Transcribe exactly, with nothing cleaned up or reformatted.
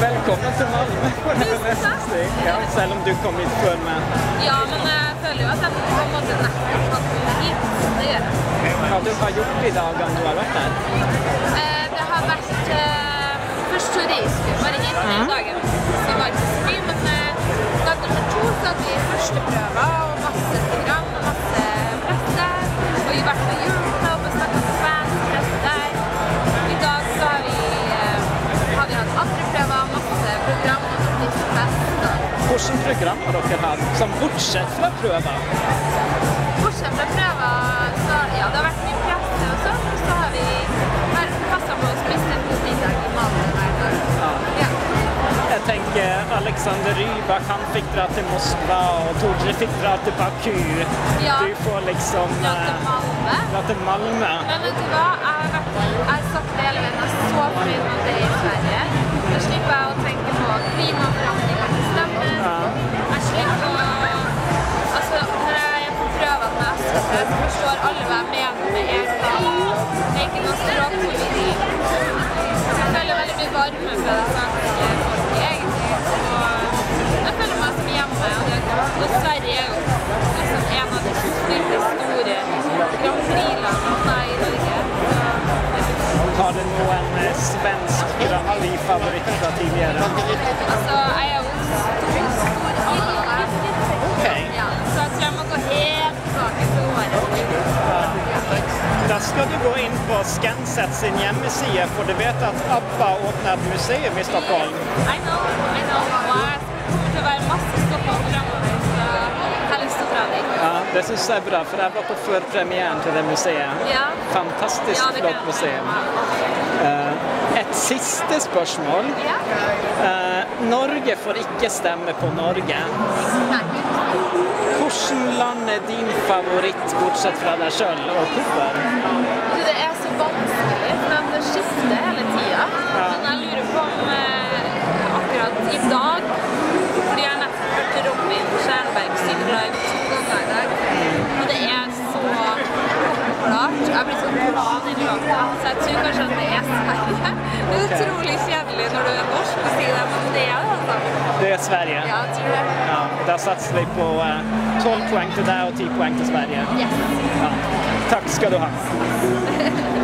Velkommen til Malmö. Ja, selv om du kom hit før meg. Ja, men jeg føler jo at jeg på en måte nettopp har kommet hit. Det gjør jeg. Hva du har gjort i dagene du har vært her? Eh, det har vært eh, først så reiste vi bare hit den dagen. Så var ikke så mye, men eh, dag nummer to så hadde vi første prøver og masse program og masse presse. Og vi har vært på Eurovision og snakket med fans, presse der. I dag så har vi, eh, har vi hatt andre prøver, masse program og nordisk fest. Hvilke program har dere hatt, som bortsett fra prøver? Bortsett fra prøver, så ja, det har vært mye presse og sånn, og så har vi her passet på å spise en god middag i Malmö hver dag. Ja. Ja. Jeg tenker Alexander Rybak, han fikk dra til Moskva, og Tordre fikk dra til Baku. Ja. Du får liksom Dra til Malmö. Dra til Malmö. Men vet du hva, jeg har vært, jeg har sagt det hele veien, jeg er så fornøyd med det i Sverige. Da slipper jeg å tenke på klimaforandringer til stemmen. Ja. Jeg slipper å, altså når jeg er på prøven med Esma, så forstår alle hva jeg mener med egen. Det er ikke noe språkpolitikk. Jeg føler veldig mye varme fra det svenske folket egentlig. Og jeg føler meg som hjemme, og, det, og Sverige er jo liksom en av de virkelig store Grand Prix-landene i Norge. Har du noen svensk Grand Prix-favoritter tidligere? Altså, jeg er jo stor alvor. Okay. Ja, så jeg tror jeg må gå helt tilbake til året. Da skal du gå inn på Scansat sin hjemmeside, for du vet at ABBA åpner et museum i Stockholm. I know, I know. Og jeg kommer til å være masse Stockholm fremover, så jeg har lyst til å dra dit. Ja, det synes jeg er bra, for jeg var på førpremieren til det museet. Ja. Fantastisk Ja, det kan flott jeg. museum. Uh, et siste spørsmål. Ja. Uh, Norge får ikke stemme på Norge. Nei. Hvilken land er din favoritt, bortsett fra deg selv, og hvorfor? Du, det er så vanskelig, for det skifter hele tiden. Ja. Men jeg lurer på om eh, akkurat i dag, fordi jeg nettopp hørte Robin Stjernberg synge live to ganger i dag, og det er så klart. Jeg blir så glad i låta, så jeg tror kanskje at det er Sverige. Det er utrolig kjedelig når du er norsk å si det, men det er det altså. Det er Sverige. Ja, jeg tror det. Ja, da satser vi på uh, tolv poeng til deg og ti poeng til Sverige. Yes. Ja. Takk skal du ha.